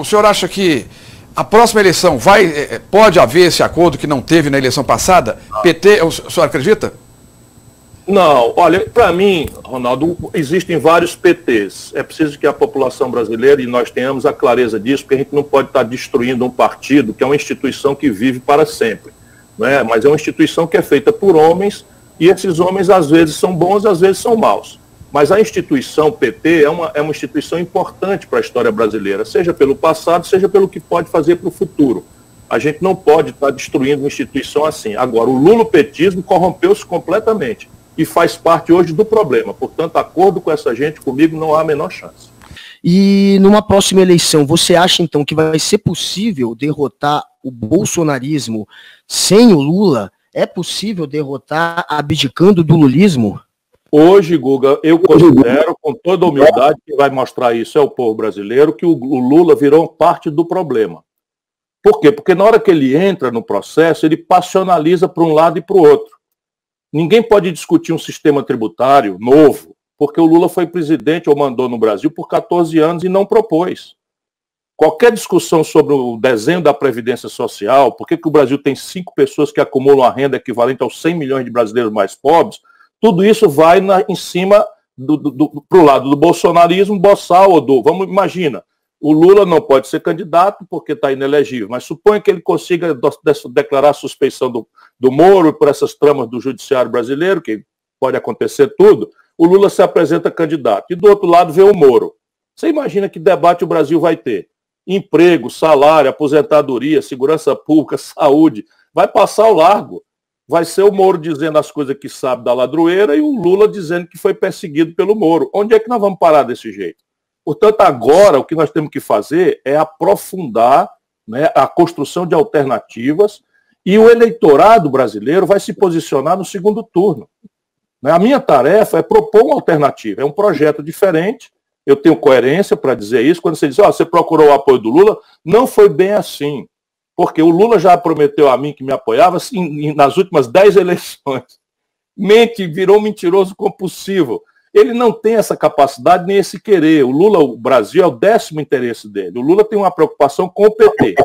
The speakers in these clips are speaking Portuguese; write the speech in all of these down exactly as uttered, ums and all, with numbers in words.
o senhor acha que a próxima eleição vai, pode haver esse acordo que não teve na eleição passada? P T, o senhor acredita? Não, olha, para mim, Ronaldo, existem vários P Ts. É preciso que a população brasileira, e nós tenhamos a clareza disso, porque a gente não pode estar destruindo um partido que é uma instituição que vive para sempre, não é? Mas é uma instituição que é feita por homens, e esses homens às vezes são bons, às vezes são maus. Mas a instituição P T é uma, é uma instituição importante para a história brasileira, seja pelo passado, seja pelo que pode fazer para o futuro. A gente não pode estar destruindo uma instituição assim. Agora, o lulopetismo corrompeu-se completamente e faz parte hoje do problema. Portanto, acordo com essa gente, comigo não há a menor chance. E numa próxima eleição, você acha então que vai ser possível derrotar o bolsonarismo sem o Lula? É possível derrotar abdicando do lulismo? Hoje, Guga, eu considero, com toda a humildade, que vai mostrar isso é o povo brasileiro, que o Lula virou parte do problema. Por quê? Porque na hora que ele entra no processo, ele passionaliza para um lado e para o outro. Ninguém pode discutir um sistema tributário novo, porque o Lula foi presidente ou mandou no Brasil por quatorze anos e não propôs. Qualquer discussão sobre o desenho da Previdência Social, por que que o Brasil tem cinco pessoas que acumulam a renda equivalente aos cem milhões de brasileiros mais pobres, tudo isso vai na, em cima do, do, do, pro lado do bolsonarismo, boçal ou do... Vamos, imagina, o Lula não pode ser candidato porque está inelegível, mas suponha que ele consiga do, de, declarar a suspeição do, do Moro por essas tramas do judiciário brasileiro, que pode acontecer tudo, o Lula se apresenta candidato. E do outro lado vem o Moro. Você imagina que debate o Brasil vai ter? Emprego, salário, aposentadoria, segurança pública, saúde, vai passar ao largo. Vai ser o Moro dizendo as coisas que sabe da ladroeira e o Lula dizendo que foi perseguido pelo Moro. Onde é que nós vamos parar desse jeito? Portanto, agora o que nós temos que fazer é aprofundar, né, a construção de alternativas e o eleitorado brasileiro vai se posicionar no segundo turno. Né? A minha tarefa é propor uma alternativa, é um projeto diferente, eu tenho coerência para dizer isso. Quando você diz, ó, você procurou o apoio do Lula, não foi bem assim. Porque o Lula já prometeu a mim que me apoiava assim, nas últimas dez eleições. Mente, virou mentiroso compulsivo. Ele não tem essa capacidade nem esse querer. O Lula, o Brasil, é o décimo interesse dele. O Lula tem uma preocupação com o P T.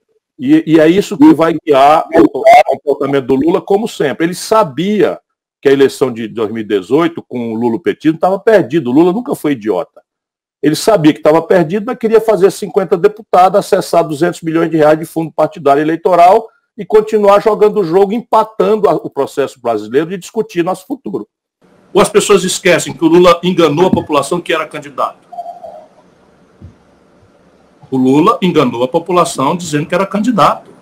E, e é isso que vai guiar o comportamento do Lula, como sempre. Ele sabia que a eleição de dois mil e dezoito, com o lulopetismo, estava perdido. O Lula nunca foi idiota. Ele sabia que estava perdido, mas queria fazer cinquenta deputados, acessar duzentos milhões de reais de fundo partidário eleitoral e continuar jogando o jogo, empatando o processo brasileiro de discutir nosso futuro. Ou as pessoas esquecem que o Lula enganou a população que era candidato. O Lula enganou a população dizendo que era candidato.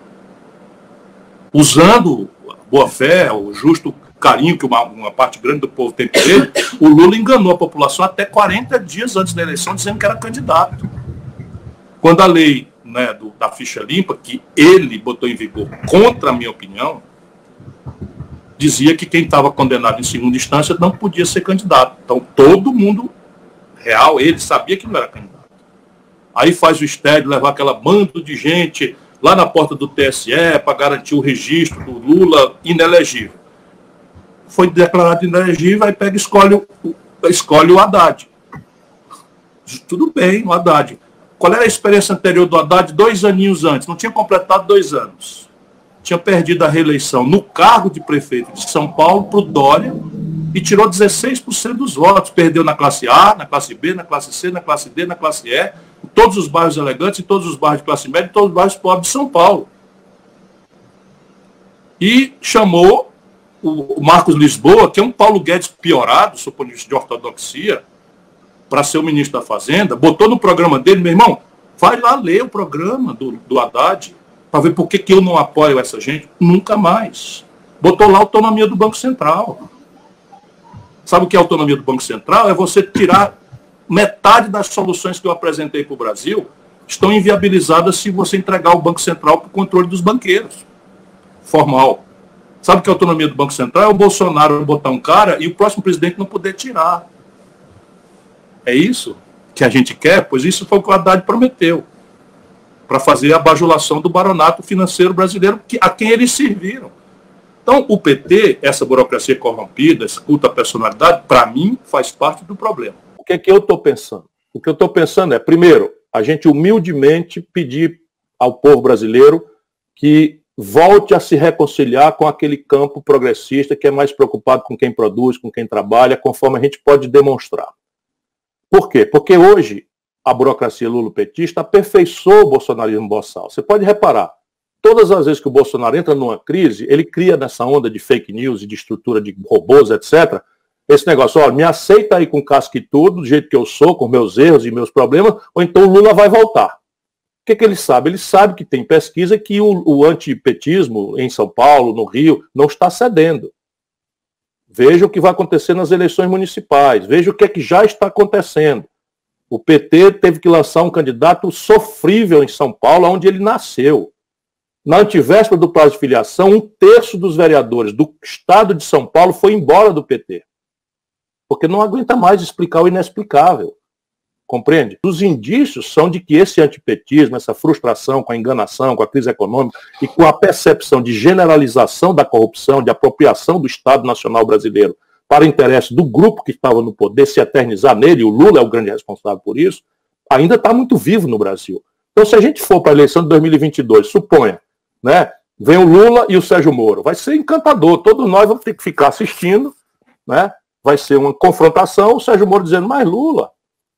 Usando a boa-fé, o justo carinho que uma, uma parte grande do povo tem por ele, o Lula enganou a população até quarenta dias antes da eleição, dizendo que era candidato. Quando a lei, né, do, da ficha limpa, que ele botou em vigor contra a minha opinião, dizia que quem estava condenado em segunda instância não podia ser candidato. Então, todo mundo real, ele sabia que não era candidato. Aí faz o estédio, levar aquela bando de gente lá na porta do T S E para garantir o registro do Lula inelegível. Foi declarado inelegível, aí pega e escolhe o, escolhe o Haddad. Tudo bem, o Haddad. Qual era a experiência anterior do Haddad dois aninhos antes? Não tinha completado dois anos. Tinha perdido a reeleição no cargo de prefeito de São Paulo para o Dória e tirou dezesseis por cento dos votos. Perdeu na classe A, na classe B, na classe C, na classe D, na classe E, em todos os bairros elegantes, em todos os bairros de classe média, em todos os bairros pobres de São Paulo. E chamou o Marcos Lisboa, que é um Paulo Guedes piorado, do seu ponto de vista de ortodoxia, para ser o ministro da Fazenda, botou no programa dele, meu irmão, vai lá ler o programa do, do Haddad, para ver por que, que eu não apoio essa gente. Nunca mais. Botou lá a autonomia do Banco Central. Sabe o que é a autonomia do Banco Central? É você tirar metade das soluções que eu apresentei para o Brasil, estão inviabilizadas se você entregar o Banco Central para o controle dos banqueiros. Formal. Sabe o que é a autonomia do Banco Central? É o Bolsonaro botar um cara e o próximo presidente não poder tirar. É isso que a gente quer? Pois isso foi o que o Haddad prometeu. Para fazer a bajulação do baronato financeiro brasileiro que, a quem eles serviram. Então, o P T, essa burocracia corrompida, esse culto à personalidade, para mim, faz parte do problema. O que é que eu estou pensando? O que eu estou pensando é, primeiro, a gente humildemente pedir ao povo brasileiro que volte a se reconciliar com aquele campo progressista que é mais preocupado com quem produz, com quem trabalha, conforme a gente pode demonstrar. Por quê? Porque hoje a burocracia lulopetista aperfeiçoou o bolsonarismo boçal. Você pode reparar, todas as vezes que o Bolsonaro entra numa crise, ele cria nessa onda de fake news e de estrutura de robôs, etcétera, esse negócio, ó, me aceita aí com casca e tudo, do jeito que eu sou, com meus erros e meus problemas, ou então o Lula vai voltar. O que, que ele sabe? Ele sabe que tem pesquisa que o, o antipetismo em São Paulo, no Rio, não está cedendo. Veja o que vai acontecer nas eleições municipais, veja o que é que já está acontecendo. O P T teve que lançar um candidato sofrível em São Paulo, onde ele nasceu. Na antivéspera do prazo de filiação, um terço dos vereadores do estado de São Paulo foi embora do P T. Porque não aguenta mais explicar o inexplicável. Compreende? Os indícios são de que esse antipetismo, essa frustração com a enganação, com a crise econômica e com a percepção de generalização da corrupção, de apropriação do Estado Nacional Brasileiro para o interesse do grupo que estava no poder, se eternizar nele, e o Lula é o grande responsável por isso, ainda está muito vivo no Brasil. Então, se a gente for para a eleição de dois mil e vinte e dois, suponha, né, vem o Lula e o Sérgio Moro, vai ser encantador, todos nós vamos ter que ficar assistindo, né, vai ser uma confrontação, o Sérgio Moro dizendo, mas Lula,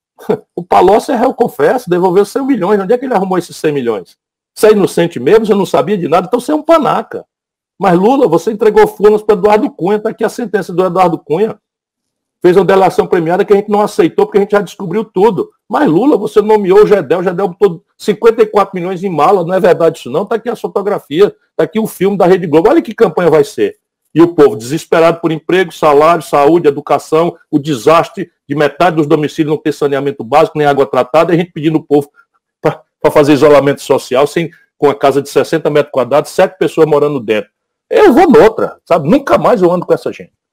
o Palocci é réu, confesso, devolveu cem milhões, onde é que ele arrumou esses cem milhões? Você é inocente mesmo, você não sabia de nada, então você é um panaca. Mas Lula, você entregou Furnas para Eduardo Cunha, está aqui a sentença do Eduardo Cunha. Fez uma delação premiada que a gente não aceitou, porque a gente já descobriu tudo. Mas Lula, você nomeou o Gedel, o Gedel botou cinquenta e quatro milhões em mala, não é verdade isso não? Está aqui a fotografia, está aqui o filme da Rede Globo, olha que campanha vai ser. E o povo desesperado por emprego, salário, saúde, educação, o desastre de metade dos domicílios não ter saneamento básico, nem água tratada, e a gente pedindo o povo para fazer isolamento social, sem, com a casa de sessenta metros quadrados, sete pessoas morando dentro. Eu vou noutra, sabe? Nunca mais eu ando com essa gente.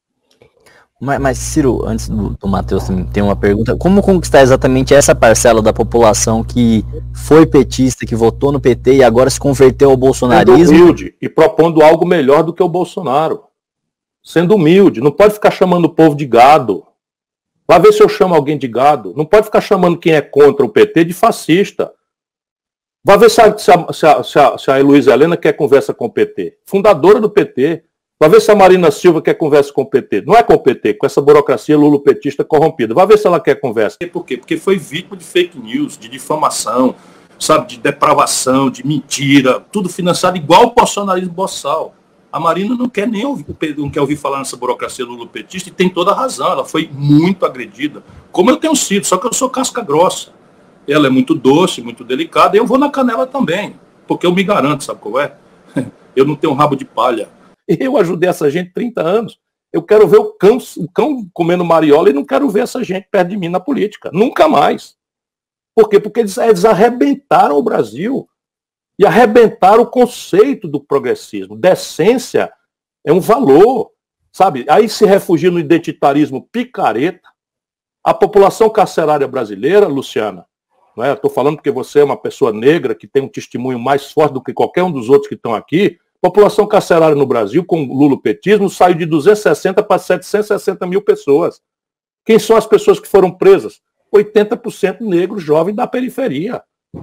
Mas, mas Ciro, antes do, do Matheus tem uma pergunta. Como conquistar exatamente essa parcela da população que foi petista, que votou no P T e agora se converteu ao bolsonarismo? Sendo humilde e propondo algo melhor do que o Bolsonaro. Sendo humilde. Não pode ficar chamando o povo de gado. Vai ver se eu chamo alguém de gado. Não pode ficar chamando quem é contra o P T de fascista. Vai ver se a, se a, se a, se a, se a Heloísa Helena quer conversa com o P T. Fundadora do P T. Vai ver se a Marina Silva quer conversa com o P T. Não é com o P T, com essa burocracia lulopetista corrompida. Vai ver se ela quer conversa. Por quê? Porque foi vítima de fake news, de difamação, sabe, de depravação, de mentira, tudo financiado igual o bolsonarismo boçal. A Marina não quer nem ouvir, não quer ouvir falar nessa burocracia lulopetista e tem toda a razão. Ela foi muito agredida, como eu tenho sido, só que eu sou casca grossa. Ela é muito doce, muito delicada, e eu vou na canela também, porque eu me garanto, sabe qual é? Eu não tenho um rabo de palha. Eu ajudei essa gente trinta anos. Eu quero ver o cão, o cão comendo mariola e não quero ver essa gente perto de mim na política. Nunca mais. Por quê? Porque eles, eles arrebentaram o Brasil e arrebentaram o conceito do progressismo. Decência é um valor, sabe? Aí se refugia no identitarismo picareta. A população carcerária brasileira, Luciana, não é? Estou falando porque você é uma pessoa negra que tem um testemunho mais forte do que qualquer um dos outros que estão aqui. A população carcerária no Brasil, com o lulopetismo, saiu de duzentos e sessenta para setecentos e sessenta mil pessoas. Quem são as pessoas que foram presas? oitenta por cento negros, jovens da periferia.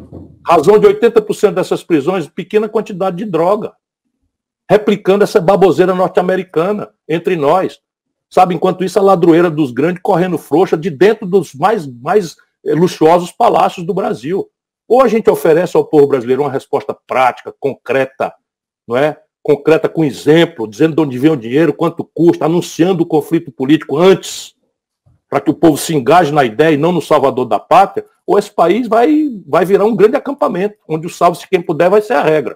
Razão de oitenta por cento dessas prisões, pequena quantidade de droga. Replicando essa baboseira norte-americana entre nós. Sabe, enquanto isso, a ladroeira dos grandes correndo frouxa de dentro dos mais, mais luxuosos palácios do Brasil. Ou a gente oferece ao povo brasileiro uma resposta prática, concreta, não é? Concreta com exemplo, dizendo de onde vem o dinheiro, quanto custa, anunciando o conflito político antes, para que o povo se engaje na ideia e não no salvador da pátria, ou esse país vai, vai virar um grande acampamento, onde o salve-se quem puder vai ser a regra.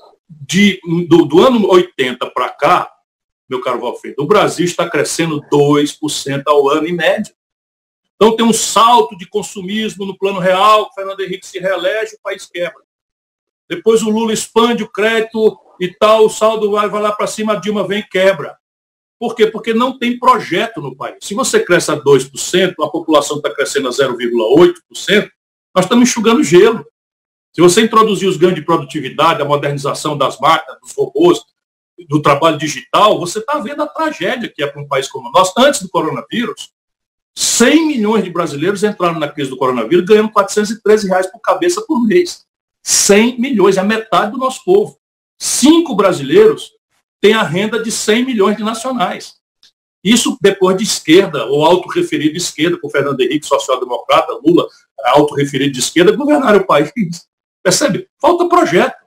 De, do, do ano oitenta para cá, meu caro Valfredo, o Brasil está crescendo dois por cento ao ano em média. Então tem um salto de consumismo no plano real, Fernando Henrique se reelege, o país quebra. Depois o Lula expande o crédito e tal, o saldo vai, vai lá para cima, a Dilma vem e quebra. Por quê? Porque não tem projeto no país. Se você cresce a dois por cento, a população está crescendo a zero vírgula oito por cento, nós estamos enxugando gelo. Se você introduzir os ganhos de produtividade, a modernização das máquinas, dos robôs, do trabalho digital, você está vendo a tragédia que é para um país como o nosso. Antes do coronavírus, cem milhões de brasileiros entraram na crise do coronavírus ganhando quatrocentos e treze reais por cabeça por mês. cem milhões, é a metade do nosso povo. Cinco brasileiros têm a renda de cem milhões de nacionais. Isso depois de esquerda, ou autorreferido de esquerda, com Fernando Henrique, social-democrata, Lula, autorreferido de esquerda, governaram o país. Percebe? Falta projeto.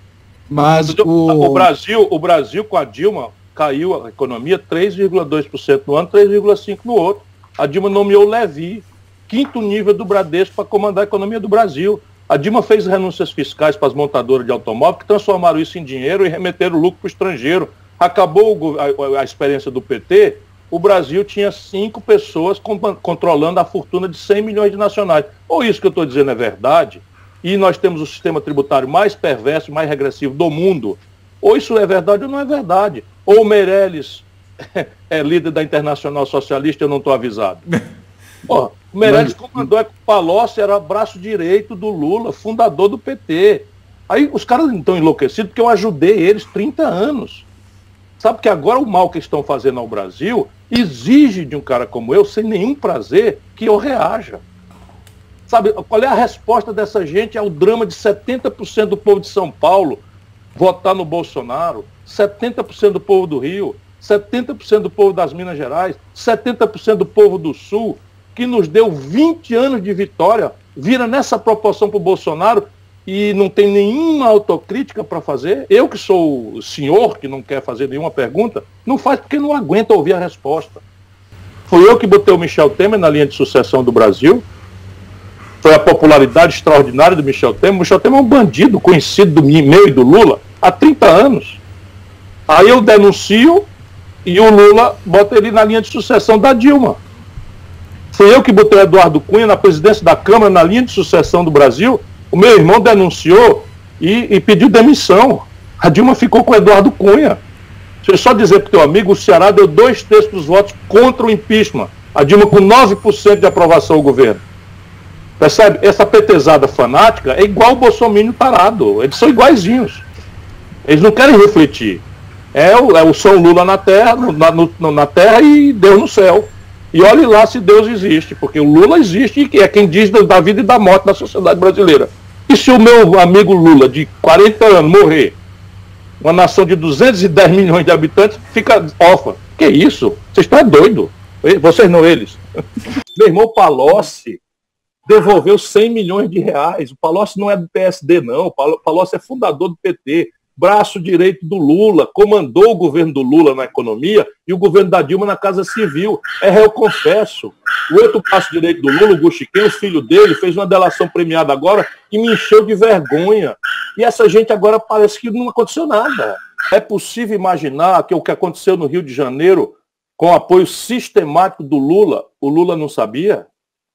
Mas o... O, Brasil, o Brasil, com a Dilma, caiu a economia três vírgula dois por cento no ano, três vírgula cinco por cento no outro. A Dilma nomeou o Levi, quinto nível do Bradesco, para comandar a economia do Brasil. A Dilma fez renúncias fiscais para as montadoras de automóvel, que transformaram isso em dinheiro e remeteram o lucro para o estrangeiro. Acabou a, a, a experiência do P T, o Brasil tinha cinco pessoas com, controlando a fortuna de cem milhões de nacionais. Ou isso que eu estou dizendo é verdade, e nós temos o sistema tributário mais perverso, mais regressivo do mundo, ou isso é verdade ou não é verdade. Ou o Meirelles é líder da Internacional Socialista, eu não estou avisado. Porra, o Meirelles comandou, é que o Palocci era o braço direito do Lula, fundador do P T. Aí os caras estão enlouquecidos porque eu ajudei eles trinta anos. Sabe que agora o mal que estão fazendo ao Brasil exige de um cara como eu, sem nenhum prazer, que eu reaja. Sabe, qual é a resposta dessa gente ao drama de setenta por cento do povo de São Paulo votar no Bolsonaro, setenta por cento do povo do Rio, setenta por cento do povo das Minas Gerais, setenta por cento do povo do Sul, que nos deu vinte anos de vitória, vira nessa proporção para o Bolsonaro e não tem nenhuma autocrítica para fazer. Eu que sou o senhor, que não quer fazer nenhuma pergunta, não faz porque não aguenta ouvir a resposta. Foi eu que botei o Michel Temer na linha de sucessão do Brasil. Foi a popularidade extraordinária do Michel Temer. O Michel Temer é um bandido conhecido do meu e do Lula há trinta anos. Aí eu denuncio e o Lula bota ele na linha de sucessão da Dilma. Foi eu que botei o Eduardo Cunha na presidência da Câmara, na linha de sucessão do Brasil. O meu irmão denunciou e, e pediu demissão. A Dilma ficou com o Eduardo Cunha. Deixa eu só dizer para o teu amigo, o Ceará deu dois terços dos votos contra o impeachment. A Dilma com nove por cento de aprovação ao governo. Percebe? Essa petezada fanática é igual o Bolsonaro parado. Eles são iguaizinhos. Eles não querem refletir. É o, é o São Lula na terra, no, na, no, na terra e Deus no céu. E olhe lá se Deus existe, porque o Lula existe e é quem diz da vida e da morte da sociedade brasileira. E se o meu amigo Lula, de quarenta anos, morrer, uma nação de duzentos e dez milhões de habitantes fica órfã? Que isso? Vocês estão doidos? Vocês não, eles. Meu irmão Palocci devolveu cem milhões de reais. O Palocci não é do P S D, não. O Palocci é fundador do P T. Braço direito do Lula, comandou o governo do Lula na economia e o governo da Dilma na Casa Civil. É réu confesso. O outro braço direito do Lula, o Guxiquem, o filho dele, fez uma delação premiada agora e me encheu de vergonha. E essa gente agora parece que não aconteceu nada. É possível imaginar que o que aconteceu no Rio de Janeiro, com apoio sistemático do Lula, o Lula não sabia?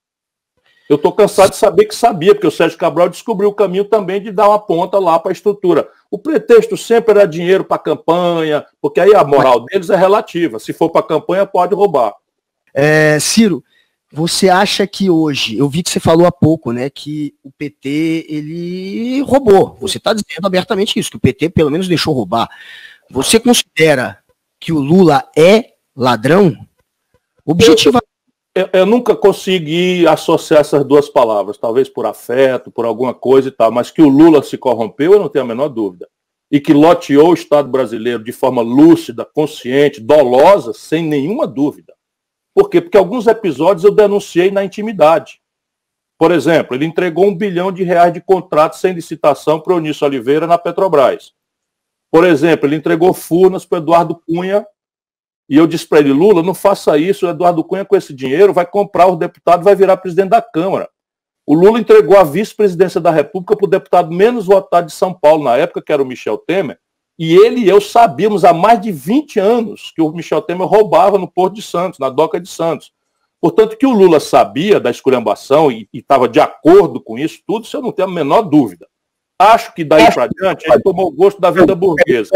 Eu estou cansado de saber que sabia, porque o Sérgio Cabral descobriu o caminho também de dar uma ponta lá para a estrutura. O pretexto sempre era dinheiro para a campanha, porque aí a moral deles é relativa. Se for para a campanha, pode roubar. É, Ciro, você acha que hoje, eu vi que você falou há pouco, né, que o P T, ele roubou. Você está dizendo abertamente isso, que o P T pelo menos deixou roubar. Você considera que o Lula é ladrão? Objetivamente. Eu, eu nunca consegui associar essas duas palavras, talvez por afeto, por alguma coisa e tal, mas que o Lula se corrompeu, eu não tenho a menor dúvida. E que loteou o Estado brasileiro de forma lúcida, consciente, dolosa, sem nenhuma dúvida. Por quê? Porque alguns episódios eu denunciei na intimidade. Por exemplo, ele entregou um bilhão de reais de contrato sem licitação para o Eunício Oliveira na Petrobras. Por exemplo, ele entregou Furnas para o Eduardo Cunha. E eu disse para ele, Lula, não faça isso, o Eduardo Cunha com esse dinheiro vai comprar os deputados, vai virar presidente da Câmara. O Lula entregou a vice-presidência da República para o deputado menos votado de São Paulo, na época, que era o Michel Temer, e ele e eu sabíamos há mais de vinte anos que o Michel Temer roubava no Porto de Santos, na Doca de Santos. Portanto, que o Lula sabia da esculhambação e estava de acordo com isso tudo, isso eu não tenho a menor dúvida. Acho que daí para diante ele tomou gosto da vida burguesa.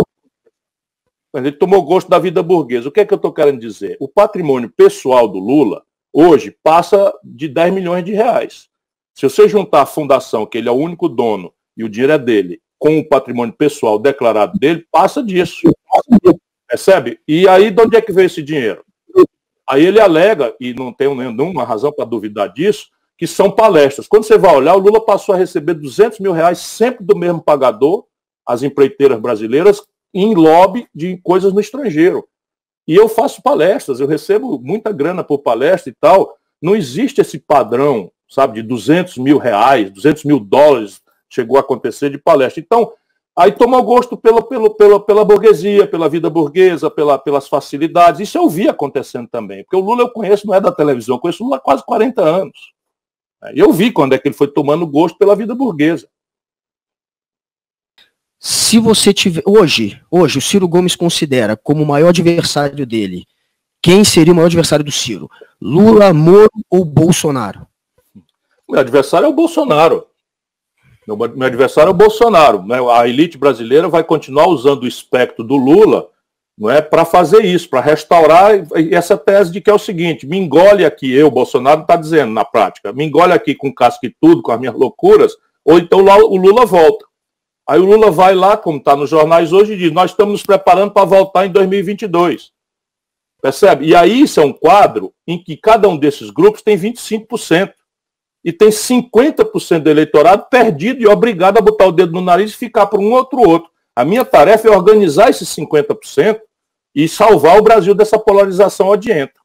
Ele tomou gosto da vida burguesa. O que é que eu estou querendo dizer? O patrimônio pessoal do Lula, hoje, passa de dez milhões de reais. Se você juntar a fundação, que ele é o único dono, e o dinheiro é dele, com o patrimônio pessoal declarado dele, passa disso. Percebe? E aí, de onde é que veio esse dinheiro? Aí ele alega, e não tenho nenhuma razão para duvidar disso, que são palestras. Quando você vai olhar, o Lula passou a receber duzentos mil reais sempre do mesmo pagador, as empreiteiras brasileiras, em lobby de coisas no estrangeiro. E eu faço palestras, eu recebo muita grana por palestra e tal. Não existe esse padrão, sabe, de duzentos mil reais, duzentos mil dólares chegou a acontecer de palestra. Então, aí toma gosto pela, pela, pela, pela burguesia, pela vida burguesa, pela, pelas facilidades. Isso eu vi acontecendo também, porque o Lula eu conheço, não é da televisão, eu conheço o Lula há quase quarenta anos. E eu vi quando é que ele foi tomando gosto pela vida burguesa. Se você tiver... Hoje, hoje, o Ciro Gomes considera como o maior adversário dele, quem seria o maior adversário do Ciro? Lula, Moro ou Bolsonaro? Meu adversário é o Bolsonaro. Meu, meu adversário é o Bolsonaro. Né? A elite brasileira vai continuar usando o espectro do Lula, não é, para fazer isso, para restaurar essa tese de que é o seguinte: me engole aqui, eu, Bolsonaro, está dizendo na prática, me engole aqui com casca e tudo, com as minhas loucuras, ou então o Lula volta. Aí o Lula vai lá, como está nos jornais hoje, e diz: nós estamos nos preparando para voltar em dois mil e vinte e dois. Percebe? E aí isso é um quadro em que cada um desses grupos tem vinte e cinco por cento. E tem cinquenta por cento do eleitorado perdido e obrigado a botar o dedo no nariz e ficar por um outro outro. A minha tarefa é organizar esses cinquenta por cento e salvar o Brasil dessa polarização odienta.